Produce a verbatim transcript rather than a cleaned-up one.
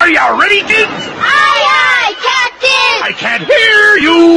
Are you ready, kids? Aye, aye, Captain! I can't hear you!